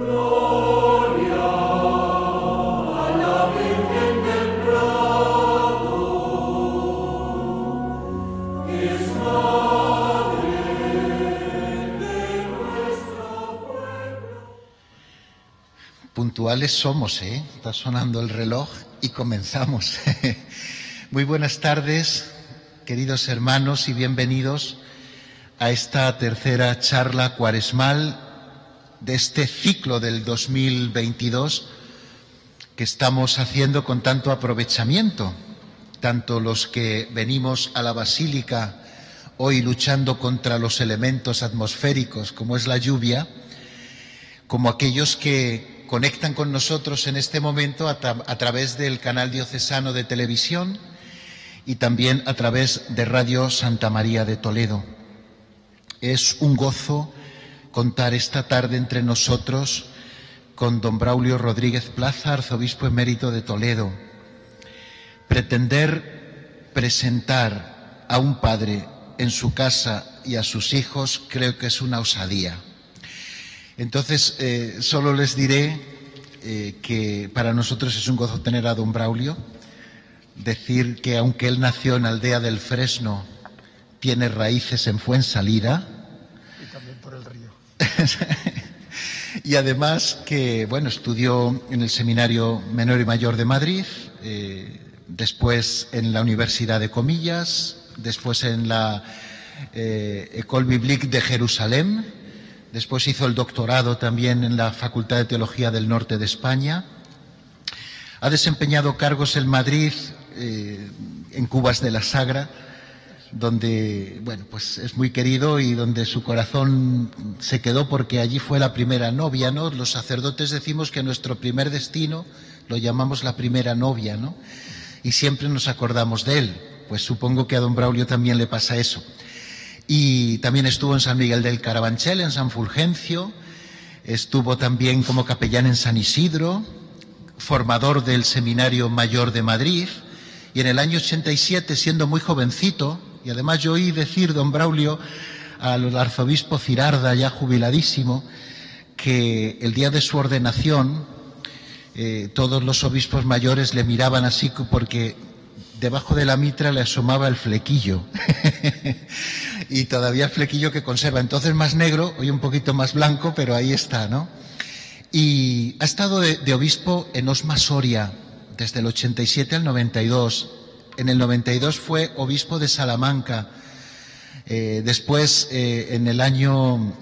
Puntuales somos, ¿eh? Está sonando el reloj y comenzamos. Muy buenas tardes, queridos hermanos, y bienvenidos a esta tercera charla cuaresmal de este ciclo del 2022 que estamos haciendo con tanto aprovechamiento, tanto los que venimos a la Basílica hoy luchando contra los elementos atmosféricos como es la lluvia, como aquellos que conectan con nosotros en este momento a través del canal diocesano de televisión y también a través de Radio Santa María de Toledo. Es un gozo contar esta tarde entre nosotros con don Braulio Rodríguez Plaza, arzobispo emérito de Toledo. Pretender presentar a un padre en su casa y a sus hijos creo que es una osadía. Entonces, solo les diré que para nosotros es un gozo tener a don Braulio, decir que aunque él nació en Aldea del Fresno, tiene raíces en Fuensalida. Y también por el río. Y además que, bueno, estudió en el Seminario Menor y Mayor de Madrid, después en la Universidad de Comillas, después en la École Biblique de Jerusalén. Después hizo el doctorado también en la Facultad de Teología del Norte de España. Ha desempeñado cargos en Madrid, en Cubas de la Sagra, donde, bueno, pues es muy querido y donde su corazón se quedó porque allí fue la primera novia, ¿no? Los sacerdotes decimos que nuestro primer destino lo llamamos la primera novia, ¿no? Y siempre nos acordamos de él. Pues supongo que a don Braulio también le pasa eso. Y también estuvo en San Miguel del Carabanchel, en San Fulgencio, estuvo también como capellán en San Isidro, formador del Seminario Mayor de Madrid, y en el año 87, siendo muy jovencito, y además yo oí decir, don Braulio, al arzobispo Cirarda, ya jubiladísimo, que el día de su ordenación todos los obispos mayores le miraban así porque debajo de la mitra le asomaba el flequillo. Y todavía el flequillo que conserva, entonces más negro, hoy un poquito más blanco, pero ahí está, ¿no? Y ha estado de obispo en Osma Soria desde el 87 al 92. En el 92 fue obispo de Salamanca. Después, en el año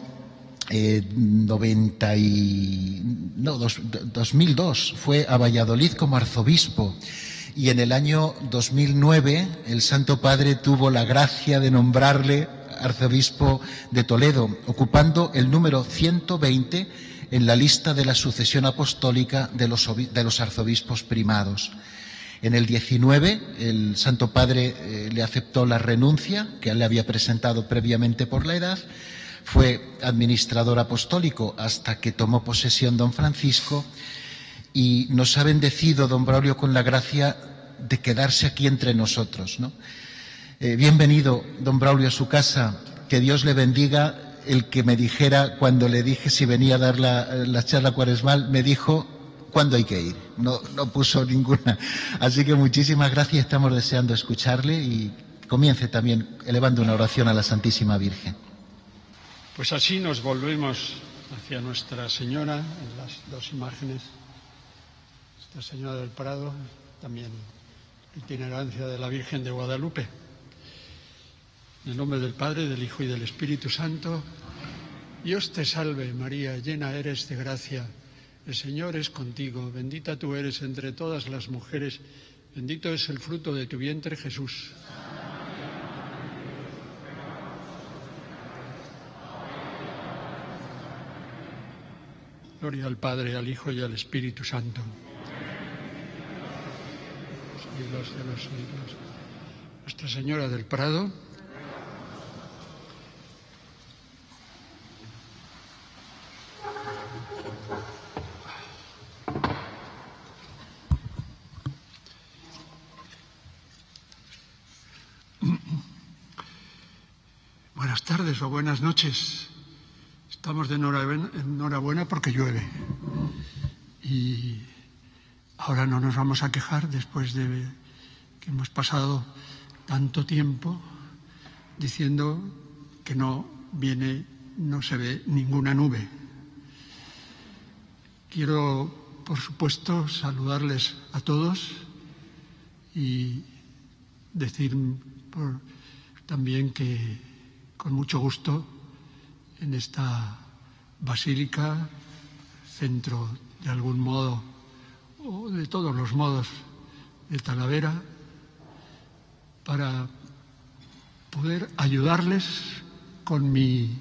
2002, fue a Valladolid como arzobispo. Y en el año 2009 el Santo Padre tuvo la gracia de nombrarle arzobispo de Toledo, ocupando el número 120 en la lista de la sucesión apostólica de los arzobispos primados. En el 19 el Santo Padre le aceptó la renuncia que él le había presentado previamente por la edad. Fue administrador apostólico hasta que tomó posesión don Francisco. Y nos ha bendecido don Braulio con la gracia de quedarse aquí entre nosotros, ¿no? Bienvenido, don Braulio, a su casa. Que Dios le bendiga. El que me dijera, cuando le dije si venía a dar la charla cuaresmal, me dijo cuándo hay que ir. No puso ninguna. Así que muchísimas gracias. Estamos deseando escucharle y comience también elevando una oración a la Santísima Virgen. Pues así nos volvemos hacia Nuestra Señora en las dos imágenes. Nuestra Señora del Prado, también itinerancia de la Virgen de Guadalupe. En el nombre del Padre, del Hijo y del Espíritu Santo. Dios te salve, María, llena eres de gracia. El Señor es contigo. Bendita tú eres entre todas las mujeres. Bendito es el fruto de tu vientre, Jesús. Gloria al Padre, al Hijo y al Espíritu Santo. Siglos de los siglos. Nuestra Señora del Prado. Buenas tardes o buenas noches. Estamos de enhorabuena porque llueve. y ahora no nos vamos a quejar después de que hemos pasado tanto tiempo diciendo que no se ve ninguna nube. Quiero, por supuesto, saludarles a todos y decir también que con mucho gusto en esta basílica, centro de algún modo o de todos los modos de Talavera, para poder ayudarles con mi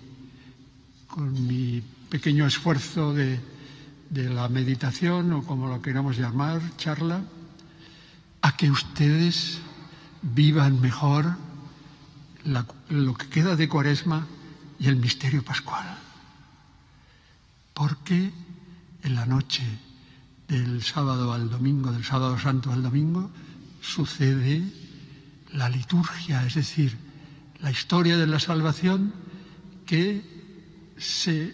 pequeño esfuerzo de la meditación, o como lo queramos llamar, charla, a que ustedes vivan mejor lo que queda de Cuaresma y el misterio pascual. Porque en la noche del sábado al domingo, del sábado santo al domingo, sucede la liturgia, es decir, la historia de la salvación que se,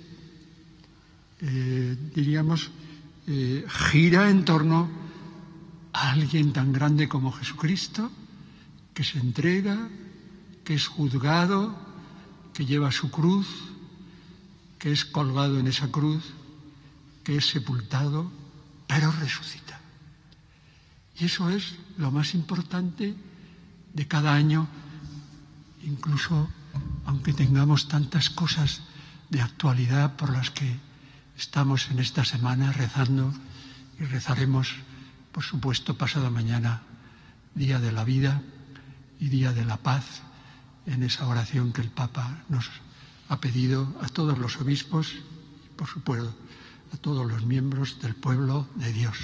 gira en torno a alguien tan grande como Jesucristo, que se entrega, que es juzgado, que lleva su cruz, que es colgado en esa cruz, que es sepultado, pero resucita. Y eso es lo más importante de cada año, incluso aunque tengamos tantas cosas de actualidad por las que estamos en esta semana rezando, y rezaremos, por supuesto, pasado mañana, Día de la Vida y Día de la Paz, en esa oración que el Papa nos ha pedido a todos los obispos y, por supuesto, a todos los miembros del pueblo de Dios.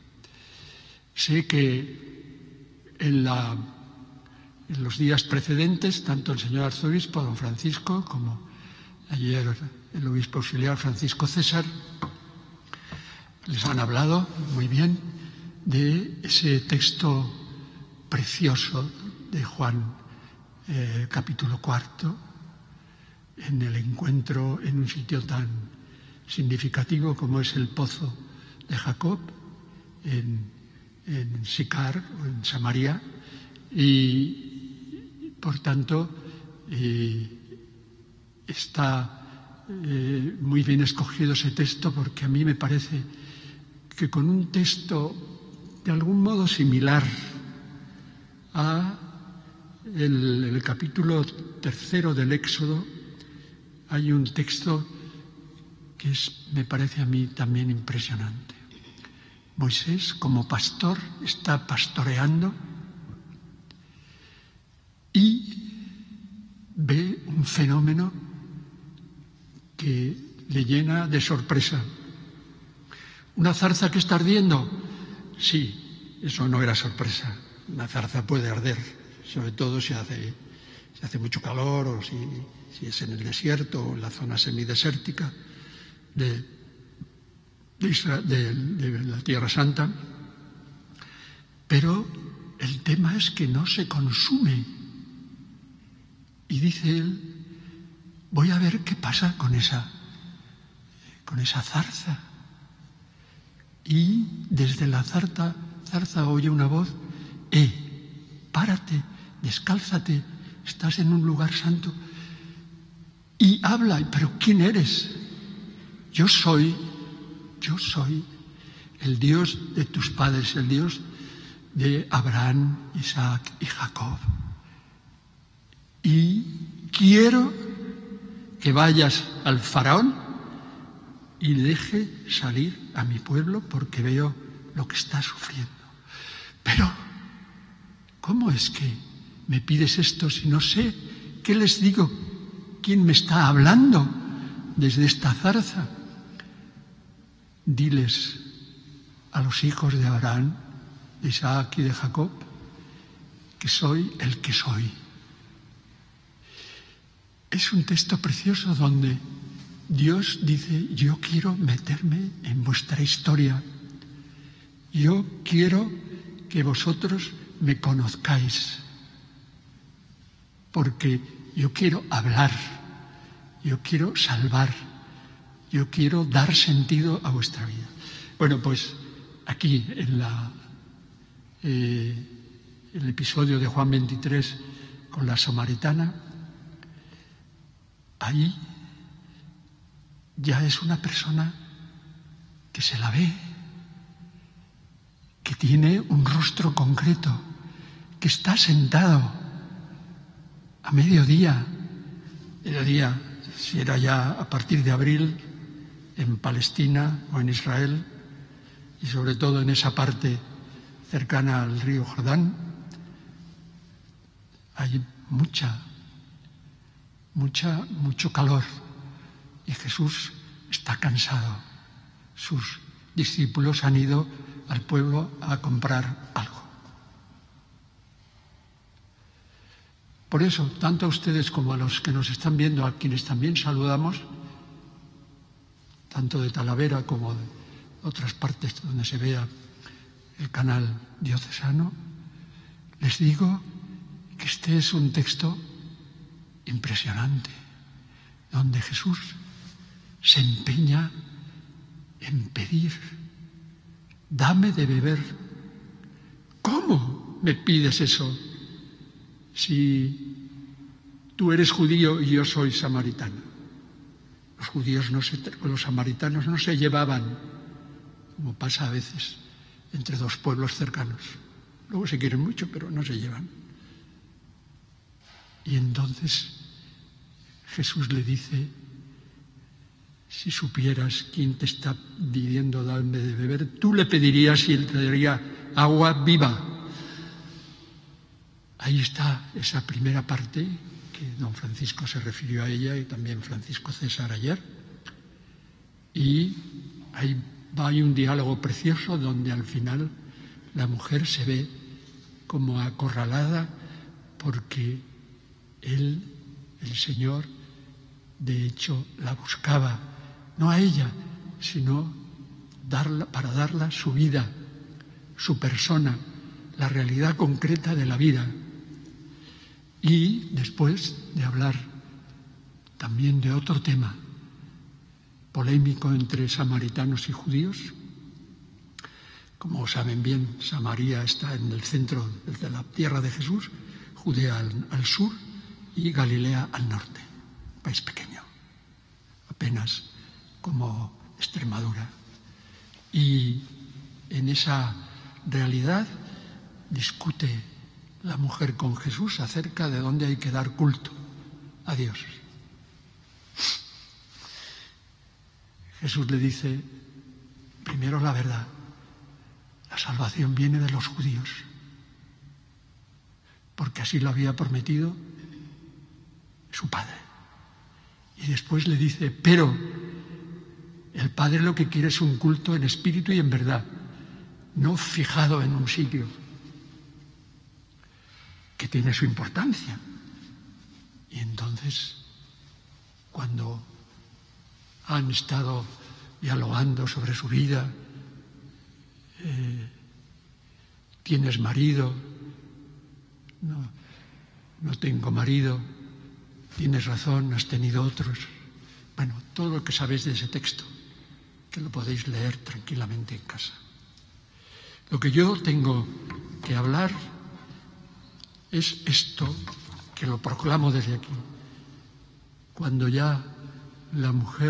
Sé que en los días precedentes, tanto el señor arzobispo, don Francisco, como ayer el obispo auxiliar Francisco César, les han hablado muy bien de ese texto precioso de Juan, capítulo 4, en el encuentro en un sitio tan significativo como es el pozo de Jacob, en Sicar, o en Samaria, y por tanto está muy bien escogido ese texto, porque a mí me parece que con un texto de algún modo similar a el capítulo 3 del Éxodo, hay un texto que me parece a mí también impresionante. Moisés, como pastor, está pastoreando y ve un fenómeno que le llena de sorpresa. ¿Una zarza que está ardiendo? Sí, eso no era sorpresa. Una zarza puede arder, sobre todo si hace mucho calor, o si es en el desierto o en la zona semidesértica de la Tierra Santa. Pero el tema es que no se consume. Y dice él, voy a ver qué pasa con esa zarza. Y desde la zarza oye una voz, párate, descálzate, estás en un lugar santo. Y habla, pero ¿quién eres? Yo soy el Dios de tus padres, el Dios de Abraham, Isaac y Jacob. Y quiero que vayas al faraón y deje salir a mi pueblo, porque veo lo que está sufriendo. Pero, ¿cómo es que me pides esto si no sé qué les digo? ¿Quién me está hablando desde esta zarza? Diles a los hijos de Abraham, de Isaac y de Jacob, que soy el que soy. Es un texto precioso donde Dios dice, yo quiero meterme en vuestra historia. Yo quiero que vosotros me conozcáis, porque yo quiero hablar, yo quiero salvar, yo quiero dar sentido a vuestra vida. Bueno, pues aquí en el episodio de Juan 23 con la samaritana, ahí ya es una persona que se la ve, que tiene un rostro concreto, que está sentado a mediodía, si era ya a partir de abril, en Palestina o en Israel, y sobre todo en esa parte cercana al río Jordán, hay mucho calor y Jesús está cansado. Sus discípulos han ido al pueblo a comprar algo. Por eso, tanto a ustedes como a los que nos están viendo, a quienes también saludamos, tanto de Talavera como de otras partes donde se vea el canal diocesano, les digo que este es un texto impresionante, donde Jesús se empeña en pedir: dame de beber. ¿Cómo me pides eso si tú eres judío y yo soy samaritano? Los judíos con los samaritanos no se llevaban, como pasa a veces entre dos pueblos cercanos. Luego se quieren mucho, pero no se llevan. Y entonces Jesús le dice: si supieras quién te está pidiendo darme de beber, tú le pedirías y él te daría agua viva. Ahí está esa primera parte que don Francisco se refirió a ella y también Francisco César ayer. Y ahí hay un diálogo precioso donde al final la mujer se ve como acorralada porque él, el Señor, de hecho la buscaba, no a ella, sino para darla su vida, su persona, la realidad concreta de la vida. Y después de hablar también de otro tema polémico entre samaritanos y judíos, como saben bien, Samaria está en el centro de la tierra de Jesús, Judea al sur y Galilea al norte, un país pequeño, apenas como Extremadura. Y en esa realidad discute la mujer con Jesús acerca de dónde hay que dar culto a Dios. Jesús le dice, primero la verdad, la salvación viene de los judíos, porque así lo había prometido su Padre. Y después le dice, pero el Padre lo que quiere es un culto en espíritu y en verdad, no fijado en un sitio, que tiene su importancia. Y entonces, cuando han estado dialogando sobre su vida, ¿tienes marido? No tengo marido. Tienes razón, has tenido otros. Bueno, todo lo que sabéis de ese texto, que lo podéis leer tranquilamente en casa. Lo que yo tengo que hablar es esto, que lo proclamo desde aquí. Cuando ya la mujer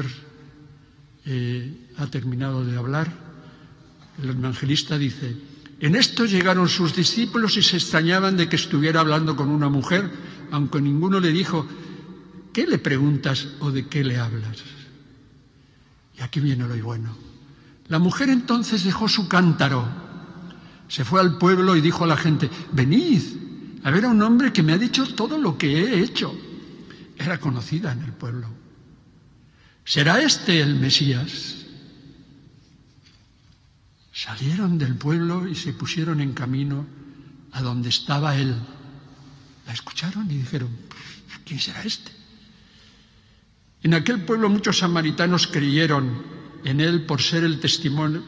ha terminado de hablar, el evangelista dice, en esto llegaron sus discípulos y se extrañaban de que estuviera hablando con una mujer, aunque ninguno le dijo, ¿qué le preguntas o de qué le hablas? Y aquí viene lo bueno. La mujer entonces dejó su cántaro, se fue al pueblo y dijo a la gente, venid a ver a un hombre que me ha dicho todo lo que he hecho. Era conocida en el pueblo. ¿Será este el Mesías? Salieron del pueblo y se pusieron en camino a donde estaba él. La escucharon y dijeron, ¿quién será este? En aquel pueblo muchos samaritanos creyeron en él por ser el testimonio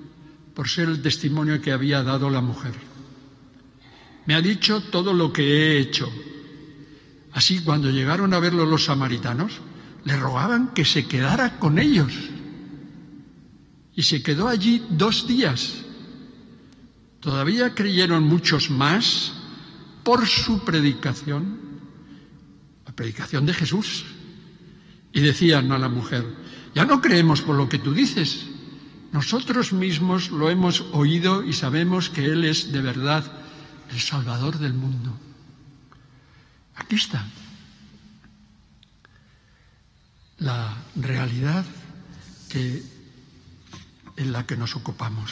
que había dado la mujer. Me ha dicho todo lo que he hecho. Así, cuando llegaron a verlo los samaritanos, le rogaban que se quedara con ellos. y se quedó allí 2 días. Todavía creyeron muchos más por su predicación, la predicación de Jesús. Y decían a la mujer: ya no creemos por lo que tú dices. Nosotros mismos lo hemos oído y sabemos que Él es de verdad el Salvador del mundo. Aquí está la realidad en la que nos ocupamos.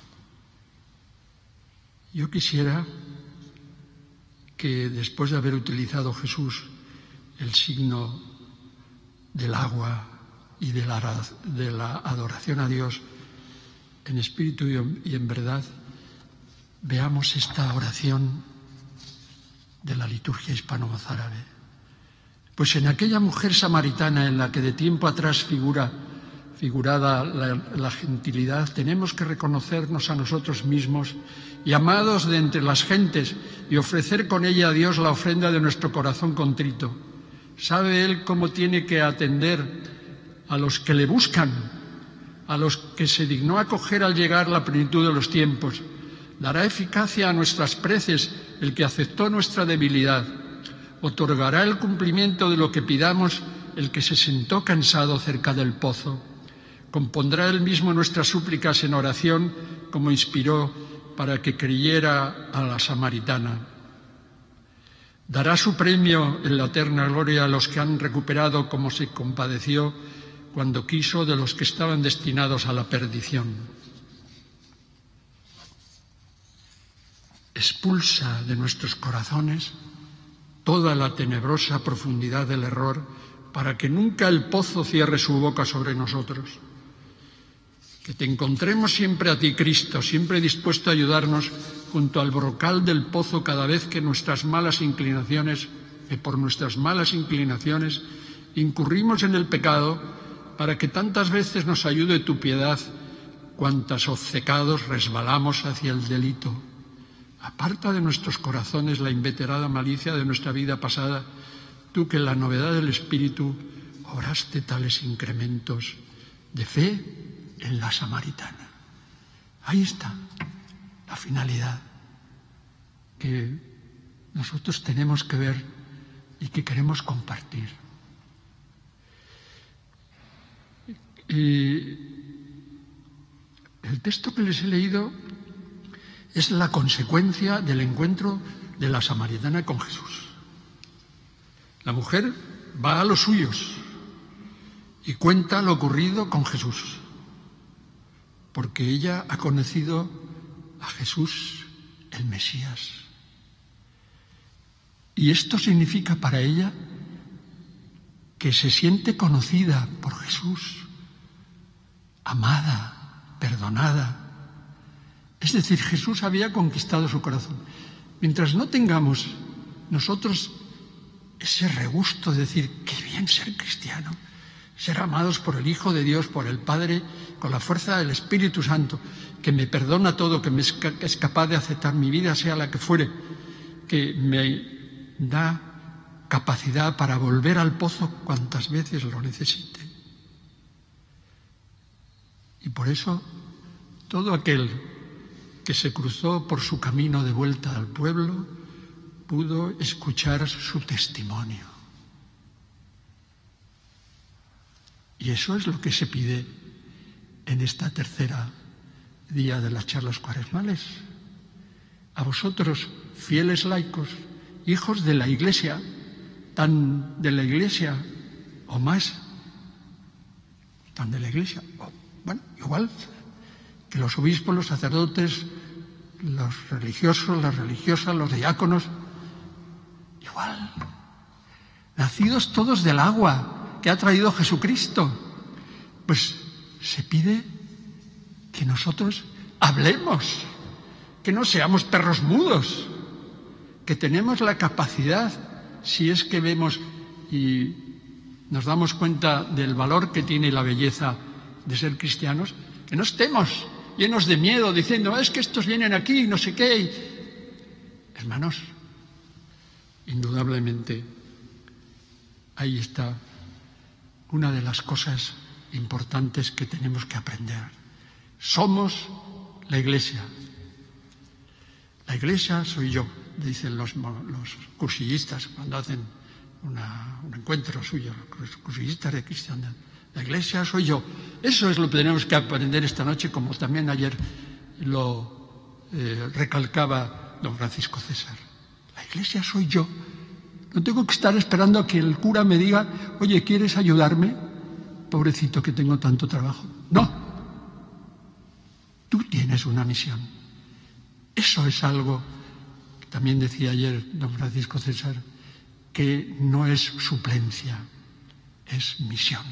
Yo quisiera que después de haber utilizado Jesús el signo del agua y de la adoración a Dios en espíritu y en verdad, veamos esta oración de la liturgia hispano-mozárabe. Pues en aquella mujer samaritana en la que de tiempo atrás figurada la gentilidad, tenemos que reconocernos a nosotros mismos, llamados de entre las gentes, y ofrecer con ella a Dios la ofrenda de nuestro corazón contrito. Sabe Él cómo tiene que atender a los que le buscan, a los que se dignó acoger al llegar la plenitud de los tiempos. Dará eficacia a nuestras preces el que aceptó nuestra debilidad. Otorgará el cumplimiento de lo que pidamos el que se sentó cansado cerca del pozo. Compondrá Él mismo nuestras súplicas en oración, como inspiró para que creyera a la samaritana. Dará su premio en la eterna gloria a los que han recuperado como se compadeció cuando quiso de los que estaban destinados a la perdición. Expulsa de nuestros corazones toda la tenebrosa profundidad del error, para que nunca el pozo cierre su boca sobre nosotros. Que te encontremos siempre a ti, Cristo, siempre dispuesto a ayudarnos junto al brocal del pozo cada vez que por nuestras malas inclinaciones incurrimos en el pecado, para que tantas veces nos ayude tu piedad, cuantas obcecados resbalamos hacia el delito. Aparta de nuestros corazones la inveterada malicia de nuestra vida pasada, tú que en la novedad del Espíritu obraste tales incrementos de fe en la samaritana. Ahí está la finalidad que nosotros tenemos que ver y que queremos compartir. Y el texto que les he leído es la consecuencia del encuentro de la samaritana con Jesús. La mujer va a los suyos y cuenta lo ocurrido con Jesús, porque ella ha conocido a Jesús, el Mesías. Y esto significa para ella que se siente conocida por Jesús, amada, perdonada. Es decir, Jesús había conquistado su corazón. Mientras no tengamos nosotros ese regusto de decir, qué bien ser cristiano, ser amados por el Hijo de Dios, por el Padre, con la fuerza del Espíritu Santo, que me perdona todo, que es capaz de aceptar mi vida, sea la que fuere, que me da capacidad para volver al pozo cuantas veces lo necesite. Y por eso, todo aquel que se cruzó por su camino de vuelta al pueblo pudo escuchar su testimonio. Y eso es lo que se pide en esta tercera día de las charlas cuaresmales. A vosotros, fieles laicos, hijos de la Iglesia, tan de la Iglesia o más, tan de la Iglesia, bueno, igual que los obispos, los sacerdotes, los religiosos, las religiosas, los diáconos, igual, nacidos todos del agua que ha traído Jesucristo, pues se pide que nosotros hablemos, que no seamos perros mudos, que tenemos la capacidad, si es que vemos y nos damos cuenta del valor que tiene la belleza de ser cristianos, que no estemos llenos de miedo, diciendo, es que estos vienen aquí, no sé qué. Hermanos, indudablemente, ahí está una de las cosas importantes que tenemos que aprender. Somos la Iglesia. La Iglesia soy yo, dicen los cursillistas cuando hacen un encuentro suyo, los cursillistas de cristiandad. La Iglesia soy yo. Eso es lo que tenemos que aprender esta noche, como también ayer lo recalcaba don Francisco César. La Iglesia soy yo. No tengo que estar esperando a que el cura me diga, oye, ¿quieres ayudarme? Pobrecito que tengo tanto trabajo. No. Tú tienes una misión. Eso es algo, que también decía ayer don Francisco César, que no es suplencia, es misión.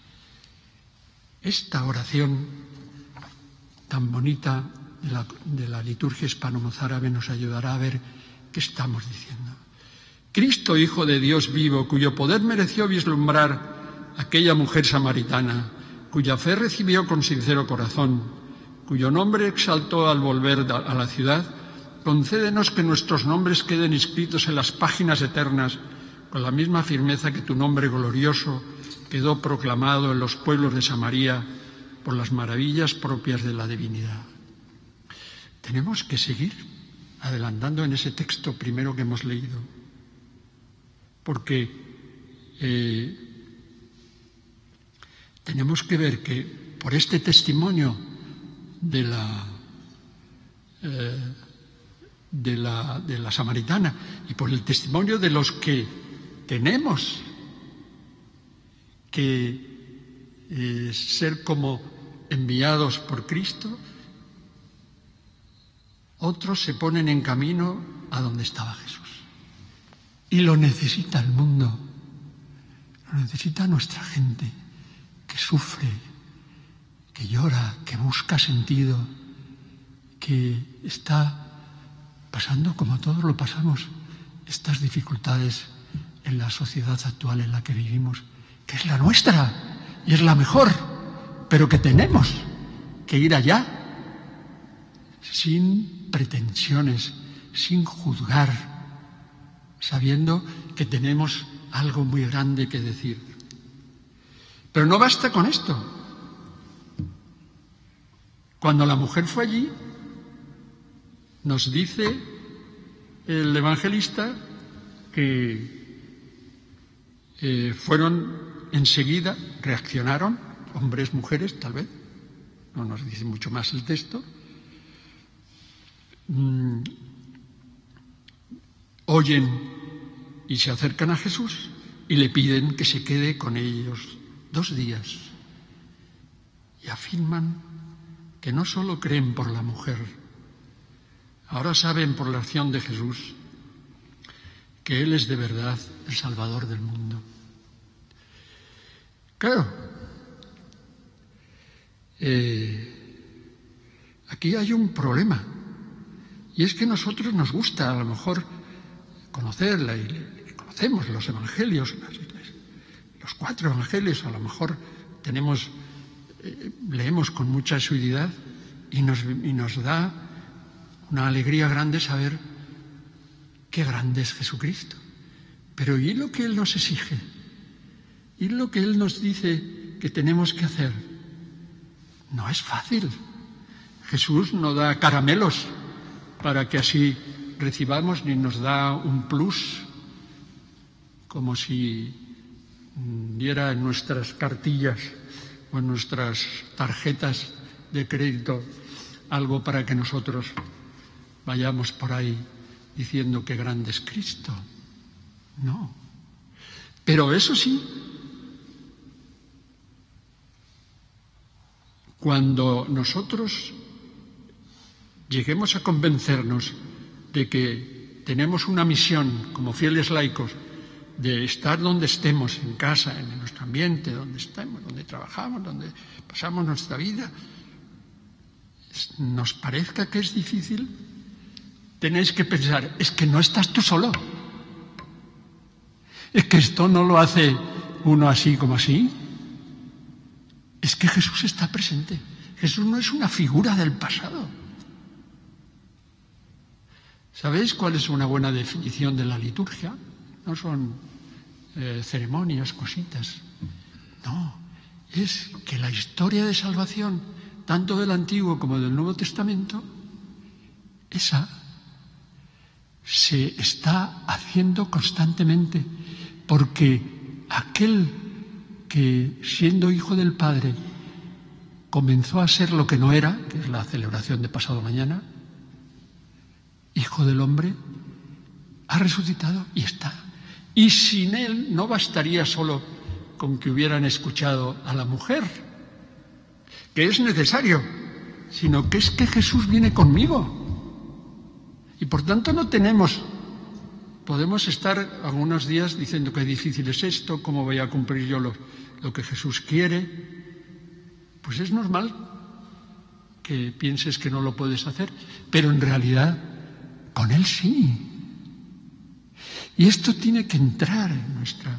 Esta oración tan bonita de la liturgia hispano-mozárabe nos ayudará a ver qué estamos diciendo. Cristo, Hijo de Dios vivo, cuyo poder mereció vislumbrar aquella mujer samaritana, cuya fe recibió con sincero corazón, cuyo nombre exaltó al volver a la ciudad, concédenos que nuestros nombres queden inscritos en las páginas eternas con la misma firmeza que tu nombre glorioso quedó proclamado en los pueblos de Samaria por las maravillas propias de la divinidad. Tenemos que seguir adelantando en ese texto primero que hemos leído, porque tenemos que ver que por este testimonio de la samaritana y por el testimonio de los que tenemos que ser como enviados por Cristo, otros se ponen en camino a donde estaba Jesús. Y lo necesita el mundo, lo necesita nuestra gente, que sufre, que llora, que busca sentido, que está pasando, como todos lo pasamos, estas dificultades en la sociedad actual en la que vivimos, que es la nuestra y es la mejor, pero que tenemos que ir allá sin pretensiones, sin juzgar, sabiendo que tenemos algo muy grande que decir. Pero no basta con esto. Cuando la mujer fue allí, nos dice el evangelista que fueron enseguida, reaccionaron, hombres, mujeres, tal vez, no nos dice mucho más el texto, oyen y se acercan a Jesús y le piden que se quede con ellos 2 días y afirman que no solo creen por la mujer, ahora saben por la acción de Jesús que Él es de verdad el Salvador del mundo. Claro, aquí hay un problema, y es que a nosotros nos gusta a lo mejor conocerla, y conocemos los evangelios, los 4 evangelios, a lo mejor leemos con mucha asiduidad y nos da una alegría grande saber qué grande es Jesucristo. Pero ¿y lo que Él nos exige? ¿Y lo que Él nos dice que tenemos que hacer? No es fácil. Jesús no da caramelos para que así recibamos, ni nos da un plus, como si diera en nuestras cartillas o en nuestras tarjetas de crédito algo para que nosotros vayamos por ahí diciendo que grande es Cristo. No. Pero eso sí, cuando nosotros lleguemos a convencernos de que tenemos una misión como fieles laicos de estar donde estemos, en casa, en nuestro ambiente, donde estemos, donde trabajamos, donde pasamos nuestra vida, nos parezca que es difícil, tenéis que pensar, es que no estás tú solo. Es que esto no lo hace uno así como así. Es que Jesús está presente. Jesús no es una figura del pasado. ¿Sabéis cuál es una buena definición de la liturgia? No son ceremonias, cositas. No, es que la historia de salvación tanto del Antiguo como del Nuevo Testamento, esa se está haciendo constantemente, porque aquel que, siendo hijo del Padre, comenzó a ser lo que no era, que es la celebración de pasado mañana, hijo del hombre, ha resucitado y está. Y sin él no bastaría solo con que hubieran escuchado a la mujer, que es necesario, sino que es que Jesús viene conmigo. Y por tanto podemos estar algunos días diciendo que difícil es esto, cómo voy a cumplir yo lo que Jesús quiere. Pues es normal que pienses que no lo puedes hacer, pero en realidad con Él sí. Y esto tiene que entrar en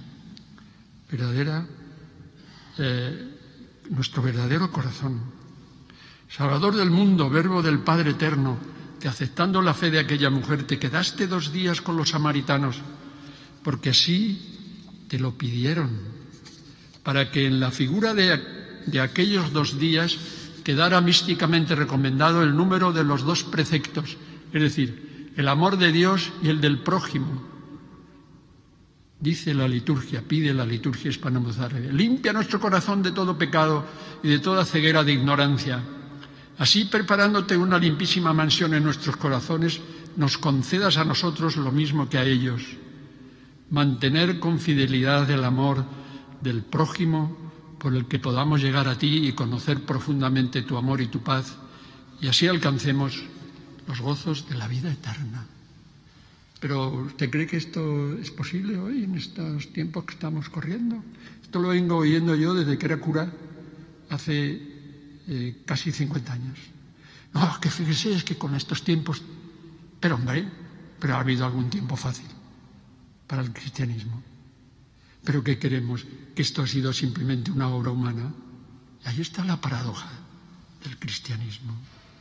nuestro verdadero corazón. Salvador del mundo, Verbo del Padre eterno, que aceptando la fe de aquella mujer te quedaste 2 días con los samaritanos, porque así te lo pidieron, para que en la figura de aquellos 2 días quedara místicamente recomendado el número de los 2 preceptos, es decir, el amor de Dios y el del prójimo. Dice la liturgia, pide la liturgia hispano-mozárabe: limpia nuestro corazón de todo pecado y de toda ceguera de ignorancia. Así, preparándote una limpísima mansión en nuestros corazones, nos concedas a nosotros lo mismo que a ellos: mantener con fidelidad el amor del prójimo, por el que podamos llegar a ti y conocer profundamente tu amor y tu paz, y así alcancemos los gozos de la vida eterna. Pero ¿usted cree que esto es posible hoy, en estos tiempos que estamos corriendo? Esto lo vengo oyendo yo desde que era cura, hace casi 50 años. No, que fíjese, es que con estos tiempos... Pero hombre, ha habido algún tiempo fácil para el cristianismo. ¿Pero qué queremos? ¿Que esto ha sido simplemente una obra humana? Ahí está la paradoja del cristianismo.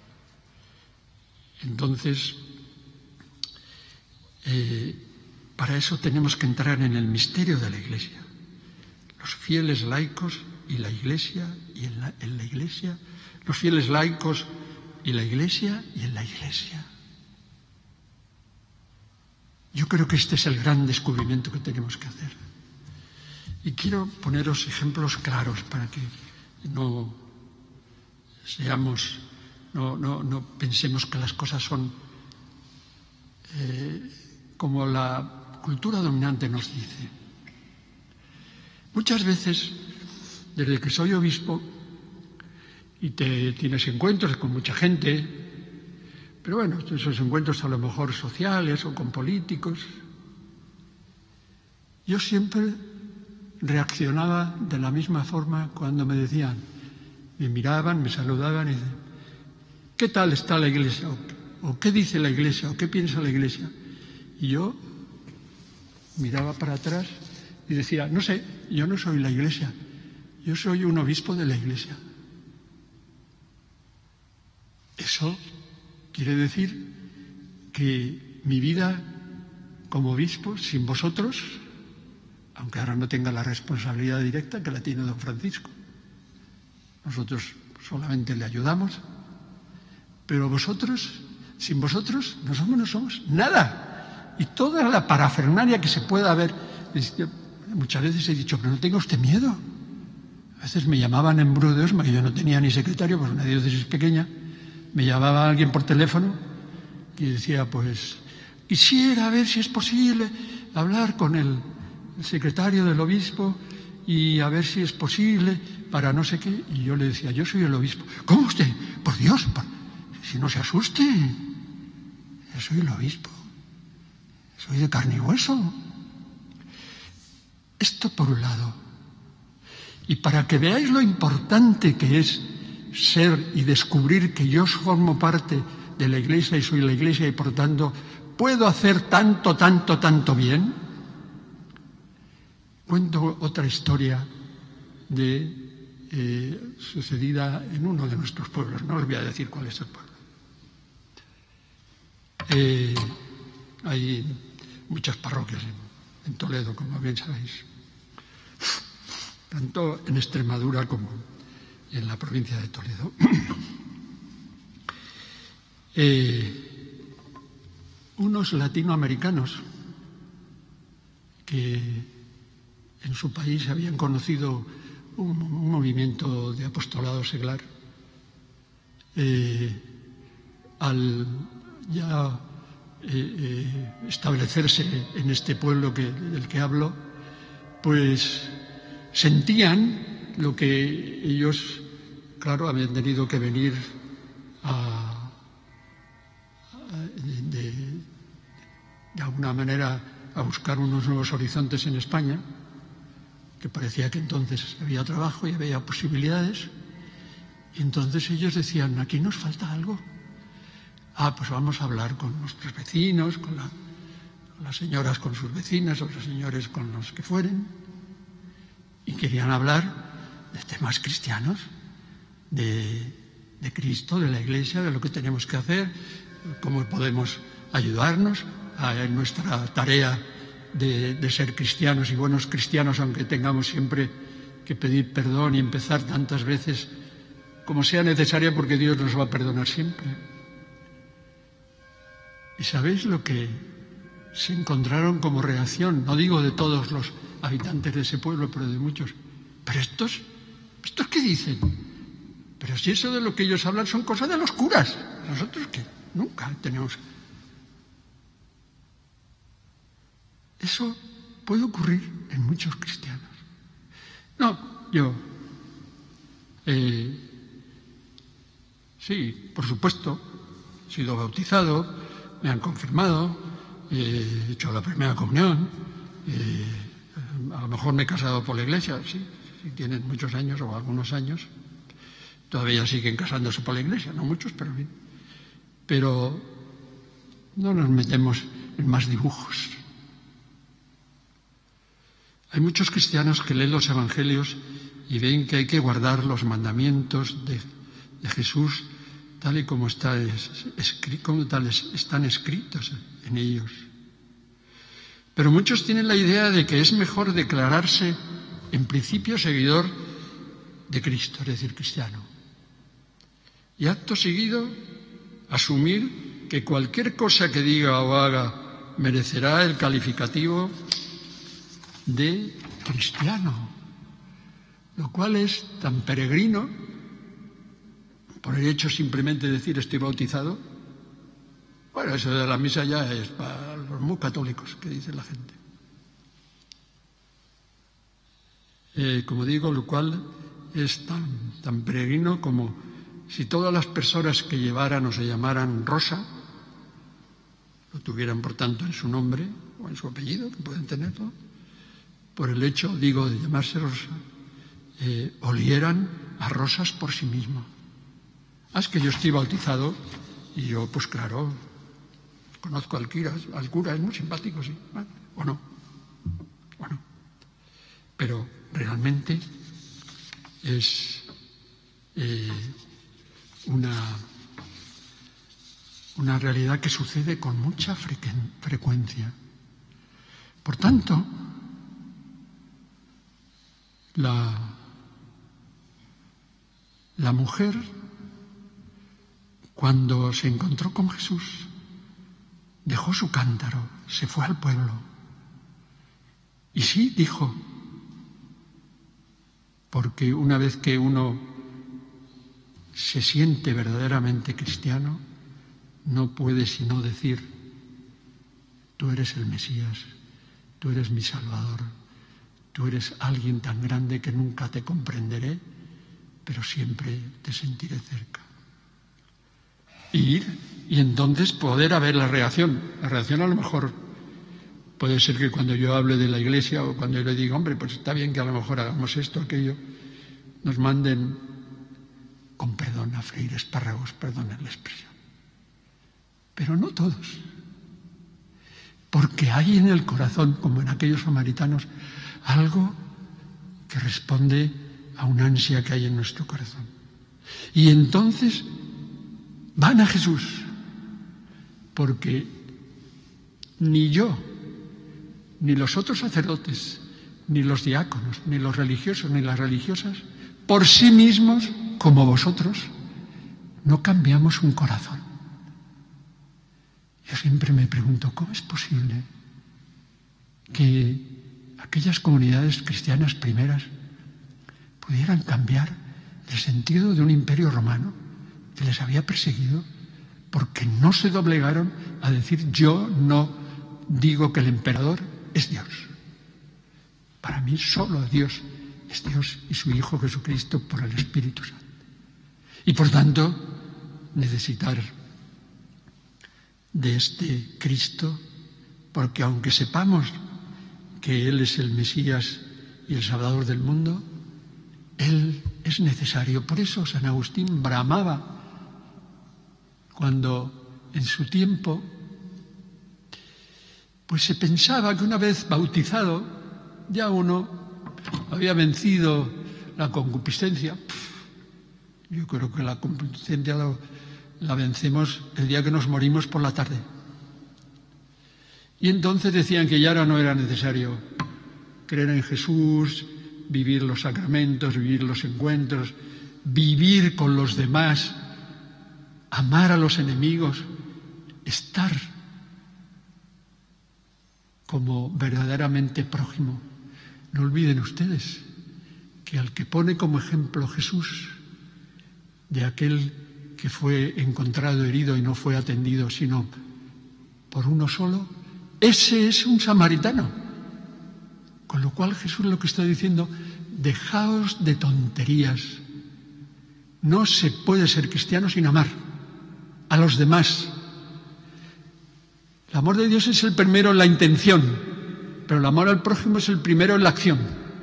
Entonces, para eso tenemos que entrar en el misterio de la Iglesia. Los fieles laicos y la Iglesia, y en la Iglesia, los fieles laicos y la Iglesia, y en la Iglesia. Yo creo que este es el gran descubrimiento que tenemos que hacer. Y quiero poneros ejemplos claros para que no pensemos que las cosas son como la cultura dominante nos dice. Muchas veces, desde que soy obispo, y tienes encuentros con mucha gente, pero bueno, esos encuentros a lo mejor sociales o con políticos, yo siempre reaccionaba de la misma forma cuando me decían, me miraban, me saludaban y decían: ¿qué tal está la Iglesia? ¿O qué dice la Iglesia? ¿O qué piensa la Iglesia? Y yo miraba para atrás y decía: no sé, yo no soy la Iglesia, yo soy un obispo de la Iglesia. Eso quiere decir que mi vida como obispo, sin vosotros, aunque ahora no tenga la responsabilidad directa que la tiene don Francisco, nosotros solamente le ayudamos, pero vosotros, sin vosotros, no somos nada. Y toda la parafernalia que se pueda haber, muchas veces he dicho: pero no tenga usted miedo. A veces me llamaban en Brudeos, que yo no tenía ni secretario, pues una diócesis pequeña, me llamaba alguien por teléfono y decía: pues quisiera ver si es posible hablar con el secretario del obispo y a ver si es posible para no sé qué. Y yo le decía: yo soy el obispo. ¿Cómo usted? Por Dios, si no se asuste, yo soy el obispo, soy de carne y hueso. Esto por un lado. Y para que veáis lo importante que es ser y descubrir que yo formo parte de la Iglesia y soy la Iglesia y por tanto puedo hacer tanto bien, cuento otra historia sucedida en uno de nuestros pueblos. No os voy a decir cuál es el pueblo. Hay muchas parroquias en Toledo, como bien sabéis, tanto en Extremadura como en la provincia de Toledo. Unos latinoamericanos que en su país habían conocido un movimiento de apostolado seglar, al ya establecerse en este pueblo del que hablo, pues sentían lo que ellos, claro, habían tenido que venir de alguna manera a buscar unos nuevos horizontes en España, que parecía que entonces había trabajo y había posibilidades, y entonces ellos decían, aquí nos falta algo. Pues vamos a hablar con nuestros vecinos, con las señoras con sus vecinas, o los señores con los que fueren, y querían hablar de temas cristianos, de Cristo, de la Iglesia, de lo que tenemos que hacer, cómo podemos ayudarnos en nuestra tarea de ser cristianos y buenos cristianos, aunque tengamos siempre que pedir perdón y empezar tantas veces como sea necesaria, porque Dios nos va a perdonar siempre. ¿Y sabéis lo que se encontraron como reacción? No digo de todos los habitantes de ese pueblo, pero de muchos. ¿Pero estos qué dicen? Pero si eso de lo que ellos hablan son cosas de los curas. ¿Nosotros qué? Nunca tenemos. Eso puede ocurrir en muchos cristianos. No, yo... sí, por supuesto, he sido bautizado, me han confirmado, he hecho la primera comunión, a lo mejor me he casado por la Iglesia, sí, si tienen muchos años o algunos años, todavía siguen casándose por la Iglesia, no muchos, pero bien. Pero no nos metemos en más dibujos. Hay muchos cristianos que leen los Evangelios y ven que hay que guardar los mandamientos de Jesús tal y como están escritos en ellos. Pero muchos tienen la idea de que es mejor declararse en principio seguidor de Cristo, es decir, cristiano. Y acto seguido asumir que cualquier cosa que diga o haga merecerá el calificativo de cristiano, lo cual es tan peregrino, por el hecho simplemente de decir estoy bautizado. Bueno, eso de la misa ya es para los muy católicos, que dice la gente. Como digo, lo cual es tan peregrino como si todas las personas que llevaran o se llamaran Rosa, lo tuvieran por tanto en su nombre o en su apellido, que pueden tenerlo, por el hecho, digo, de llamarse Rosa, olieran a rosas por sí mismo. Es que yo estoy bautizado y yo, pues claro, conozco al cura, es muy simpático, sí, o no. Pero realmente es una realidad que sucede con mucha frecuencia. Por tanto, la mujer, cuando se encontró con Jesús, dejó su cántaro, se fue al pueblo. Y sí, dijo, porque una vez que uno se siente verdaderamente cristiano, no puede sino decir, tú eres el Mesías, tú eres mi Salvador, tú eres alguien tan grande que nunca te comprenderé, pero siempre te sentiré cerca. Y entonces poder haber la reacción. La reacción a lo mejor puede ser que cuando yo hable de la Iglesia o cuando yo le diga, hombre, pues está bien que a lo mejor hagamos esto, aquello, nos manden, con perdón, a freír espárragos, perdonen la expresión. Pero no todos. Porque hay en el corazón, como en aquellos samaritanos, algo que responde a una ansia que hay en nuestro corazón. Y entonces van a Jesús, porque ni yo, ni los otros sacerdotes, ni los diáconos, ni los religiosos, ni las religiosas, por sí mismos como vosotros, no cambiamos un corazón. Yo siempre me pregunto, ¿cómo es posible que aquellas comunidades cristianas primeras pudieran cambiar el sentido de un imperio romano que les había perseguido porque no se doblegaron a decir: yo no digo que el emperador es Dios? Para mí solo Dios es Dios y su Hijo Jesucristo por el Espíritu Santo. Y por tanto, necesitar de este Cristo, porque aunque sepamos que Él es el Mesías y el Salvador del mundo, Él es necesario. Por eso San Agustín bramaba cuando en su tiempo pues se pensaba que una vez bautizado ya uno había vencido la concupiscencia. Yo creo que la concupiscencia la vencemos el día que nos morimos por la tarde. Y entonces decían que ya no era necesario creer en Jesús, vivir los sacramentos, vivir los encuentros, vivir con los demás, amar a los enemigos, estar como verdaderamente prójimo. No olviden ustedes que al que pone como ejemplo Jesús de aquel que fue encontrado herido y no fue atendido sino por uno solo, ese es un samaritano. Con lo cual Jesús lo que está diciendo: dejaos de tonterías. No se puede ser cristiano sin amar a los demás. El amor de Dios es el primero en la intención, pero el amor al prójimo es el primero en la acción.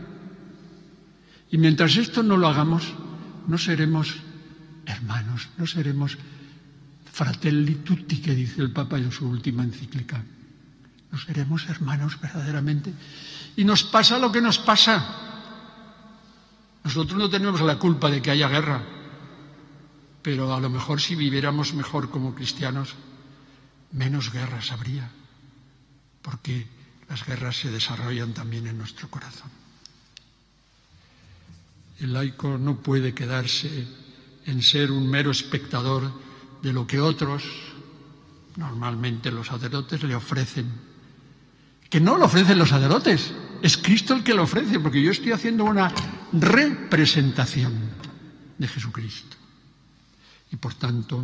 Y mientras esto no lo hagamos, no seremos hermanos, no seremos fratelli tutti, que dice el Papa en su última encíclica. No seremos hermanos verdaderamente. Y nos pasa lo que nos pasa. Nosotros no tenemos la culpa de que haya guerra, pero a lo mejor si viviéramos mejor como cristianos, menos guerras habría, porque las guerras se desarrollan también en nuestro corazón. El laico no puede quedarse en ser un mero espectador de lo que otros, normalmente los sacerdotes, le ofrecen. Que no lo ofrecen los sacerdotes, es Cristo el que lo ofrece, porque yo estoy haciendo una representación de Jesucristo. Y por tanto,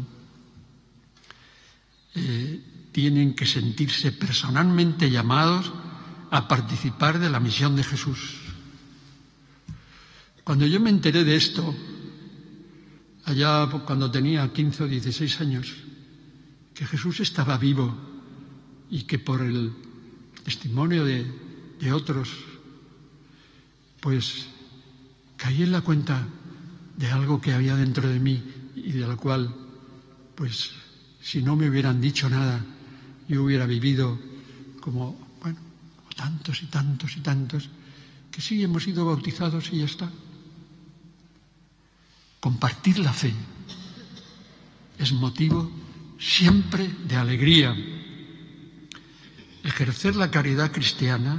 tienen que sentirse personalmente llamados a participar de la misión de Jesús. Cuando yo me enteré de esto, allá cuando tenía 15 o 16 años, que Jesús estaba vivo y que por el testimonio de otros, pues caí en la cuenta de algo que había dentro de mí y de lo cual, pues, si no me hubieran dicho nada, yo hubiera vivido como tantos y tantos y tantos, que sí hemos sido bautizados y ya está. Compartir la fe es motivo siempre de alegría. Ejercer la caridad cristiana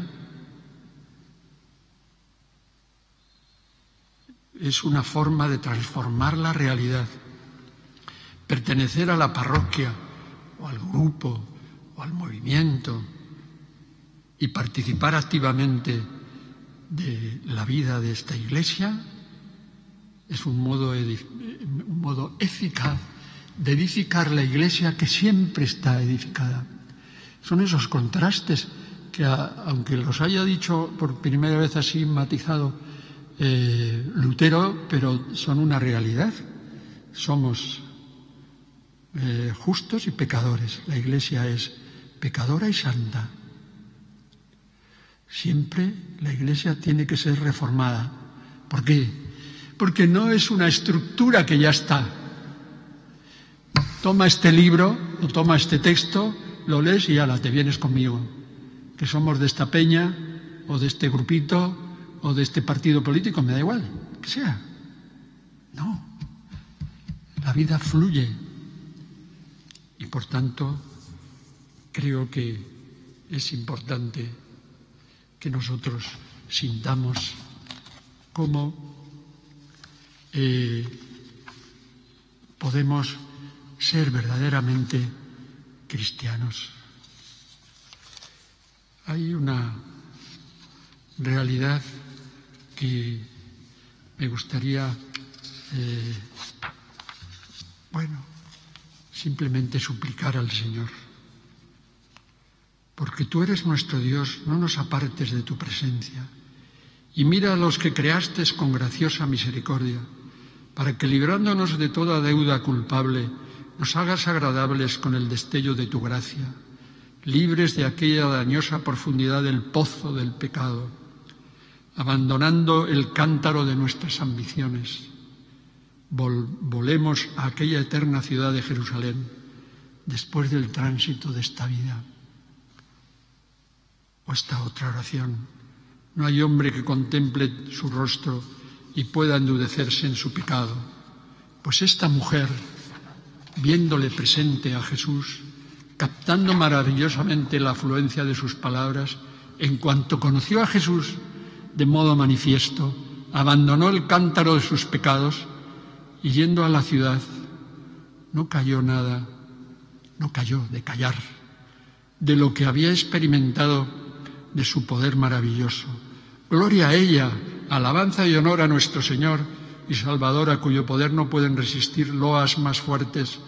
es una forma de transformar la realidad. Pertenecer a la parroquia o al grupo o al movimiento y participar activamente de la vida de esta Iglesia es un modo eficaz de edificar la Iglesia, que siempre está edificada. Son esos contrastes que, aunque los haya dicho por primera vez así matizado Lutero, pero son una realidad. Somos justos y pecadores. La Iglesia es pecadora y santa. Siempre la Iglesia tiene que ser reformada. ¿Por qué? Porque no es una estructura que ya está. Toma este libro o toma este texto, lo lees y ala, te vienes conmigo. Que somos de esta peña o de este grupito o de este partido político, me da igual, que sea. No. La vida fluye. Y por tanto, creo que es importante que nosotros sintamos cómo podemos ser verdaderamente cristianos. Hay una realidad que me gustaría, simplemente suplicar al Señor. Porque tú eres nuestro Dios, no nos apartes de tu presencia. Y mira a los que creaste con graciosa misericordia, para que librándonos de toda deuda culpable, nos hagas agradables con el destello de tu gracia, libres de aquella dañosa profundidad del pozo del pecado, abandonando el cántaro de nuestras ambiciones. Volemos a aquella eterna ciudad de Jerusalén después del tránsito de esta vida. O esta otra oración: no hay hombre que contemple su rostro y pueda endurecerse en su pecado. Pues esta mujer, viéndole presente a Jesús, captando maravillosamente la afluencia de sus palabras, en cuanto conoció a Jesús de modo manifiesto, abandonó el cántaro de sus pecados y, yendo a la ciudad, no cayó de callar de lo que había experimentado de su poder maravilloso. Gloria a ella, alabanza y honor a nuestro Señor y Salvador, a cuyo poder no pueden resistir las más fuertes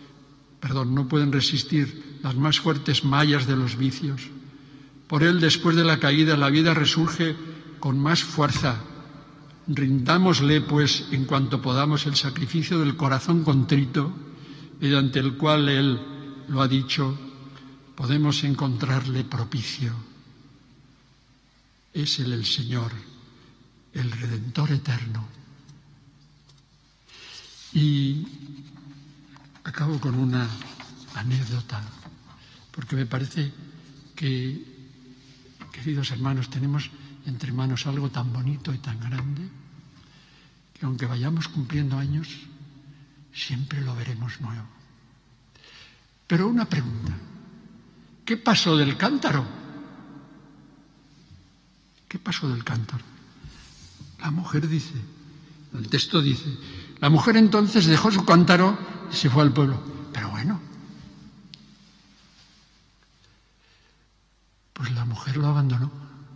mallas de los vicios. Por él, después de la caída, la vida resurge con más fuerza. Rindámosle, pues, en cuanto podamos, el sacrificio del corazón contrito, mediante el cual él lo ha dicho, podemos encontrarle propicio. Es él el Señor, el Redentor eterno. Y acabo con una anécdota, porque me parece que, queridos hermanos, tenemos entre manos algo tan bonito y tan grande, que aunque vayamos cumpliendo años, siempre lo veremos nuevo. Pero una pregunta: ¿qué pasó del cántaro? ¿Qué pasó del cántaro? La mujer dice, el texto dice, la mujer entonces dejó su cántaro y se fue al pueblo. Pero bueno, pues la mujer lo abandonó.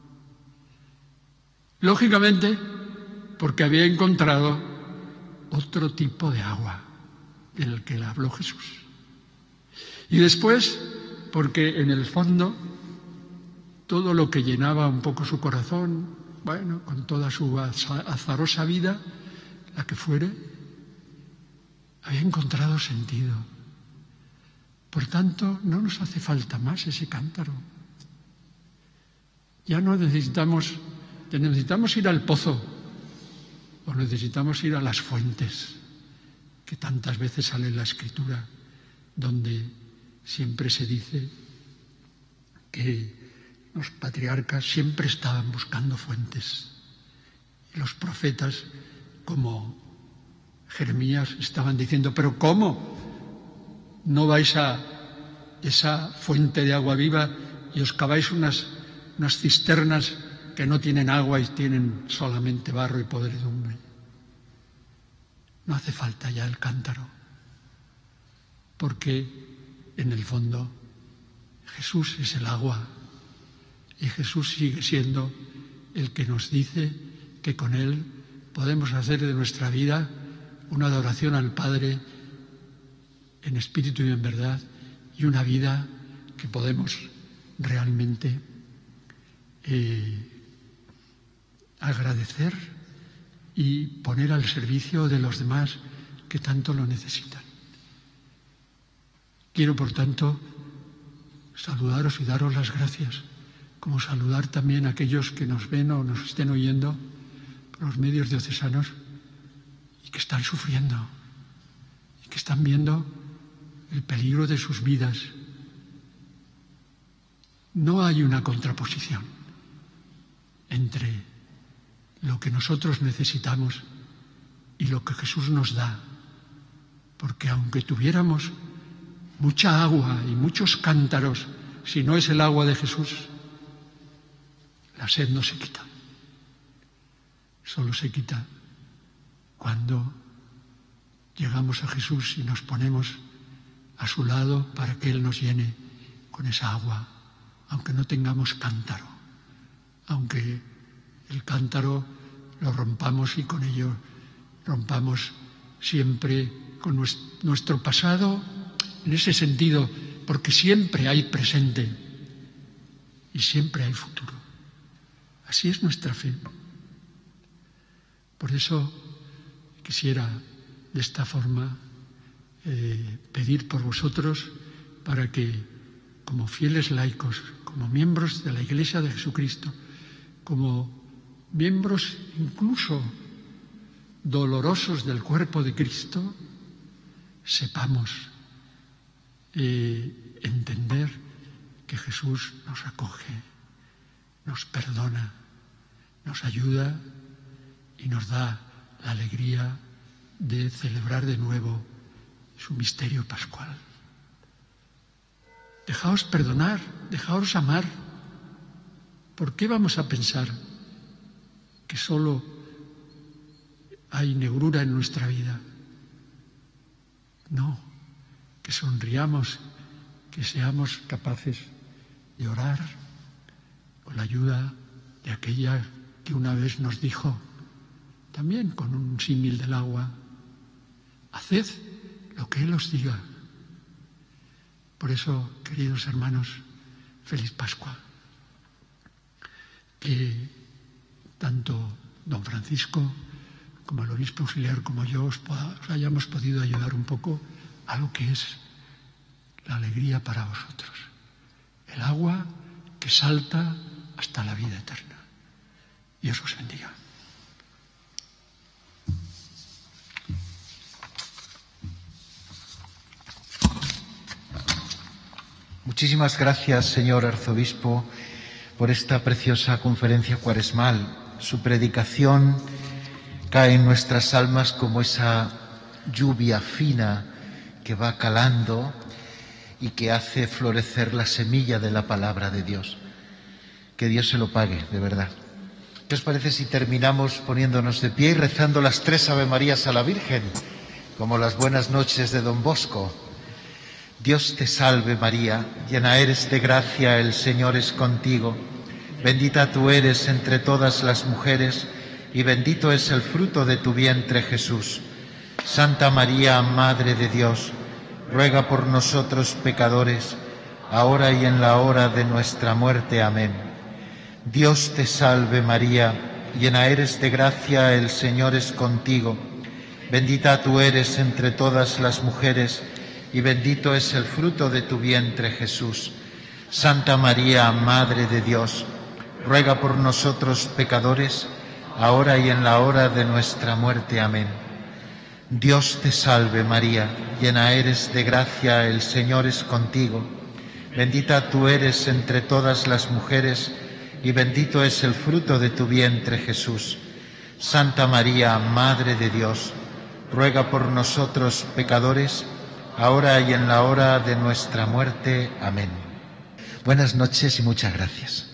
Lógicamente, porque había encontrado otro tipo de agua del que le habló Jesús. Y después, porque en el fondo todo lo que llenaba un poco su corazón, con toda su azarosa vida, la que fuere, había encontrado sentido. Por tanto, no nos hace falta más ese cántaro. Ya no necesitamos ir al pozo, o necesitamos ir a las fuentes, que tantas veces sale en la Escritura, donde siempre se dice que los patriarcas siempre estaban buscando fuentes. Y los profetas, como Jeremías, estaban diciendo, ¿pero cómo no vais a esa fuente de agua viva y os caváis unas cisternas que no tienen agua y tienen solamente barro y podredumbre? No hace falta ya el cántaro, porque en el fondo Jesús es el agua. Y Jesús sigue siendo el que nos dice que con Él podemos hacer de nuestra vida una adoración al Padre en espíritu y en verdad, y una vida que podemos realmente agradecer y poner al servicio de los demás que tanto lo necesitan. Quiero, por tanto, saludaros y daros las gracias, como saludar también a aquellos que nos ven o nos estén oyendo por los medios diocesanos y que están sufriendo y que están viendo el peligro de sus vidas. No hay una contraposición entre lo que nosotros necesitamos y lo que Jesús nos da, porque aunque tuviéramos mucha agua y muchos cántaros, si no es el agua de Jesús, la sed no se quita. Solo se quita cuando llegamos a Jesús y nos ponemos a su lado para que Él nos llene con esa agua, aunque no tengamos cántaro, aunque el cántaro lo rompamos y con ello rompamos siempre con nuestro pasado, en ese sentido, porque siempre hay presente y siempre hay futuro. Así es nuestra fe. Por eso quisiera de esta forma pedir por vosotros para que, como fieles laicos, como miembros de la Iglesia de Jesucristo, como miembros incluso dolorosos del cuerpo de Cristo, sepamos entender que Jesús nos acoge, nos perdona, nos ayuda y nos da la alegría de celebrar de nuevo su misterio pascual. Dejaos perdonar, dejaos amar. ¿Por qué vamos a pensar que solo hay negrura en nuestra vida? No, que sonriamos, que seamos capaces de orar con la ayuda de aquella que una vez nos dijo, también con un símil del agua, haced lo que Él os diga. Por eso, queridos hermanos, feliz Pascua. Que tanto don Francisco como el obispo auxiliar como yo os hayamos podido ayudar un poco a lo que es la alegría para vosotros. El agua que salta hasta la vida eterna. Dios os bendiga. Muchísimas gracias, señor arzobispo, por esta preciosa conferencia cuaresmal. Su predicación cae en nuestras almas como esa lluvia fina que va calando y que hace florecer la semilla de la palabra de Dios. Que Dios se lo pague, de verdad. ¿Qué os parece si terminamos poniéndonos de pie y rezando las 3 Ave Marías a la Virgen, como las buenas noches de don Bosco? Dios te salve María, llena eres de gracia, el Señor es contigo. Bendita tú eres entre todas las mujeres y bendito es el fruto de tu vientre Jesús. Santa María, Madre de Dios, ruega por nosotros pecadores, ahora y en la hora de nuestra muerte. Amén. Dios te salve María, llena eres de gracia, el Señor es contigo. Bendita tú eres entre todas las mujeres y bendito es el fruto de tu vientre Jesús. Santa María, Madre de Dios, ruega por nosotros pecadores, ahora y en la hora de nuestra muerte. Amén. Dios te salve María, llena eres de gracia, el Señor es contigo. Bendita tú eres entre todas las mujeres y bendito es el fruto de tu vientre Jesús. Santa María, Madre de Dios, ruega por nosotros pecadores, ahora y en la hora de nuestra muerte. Amén. Buenas noches y muchas gracias.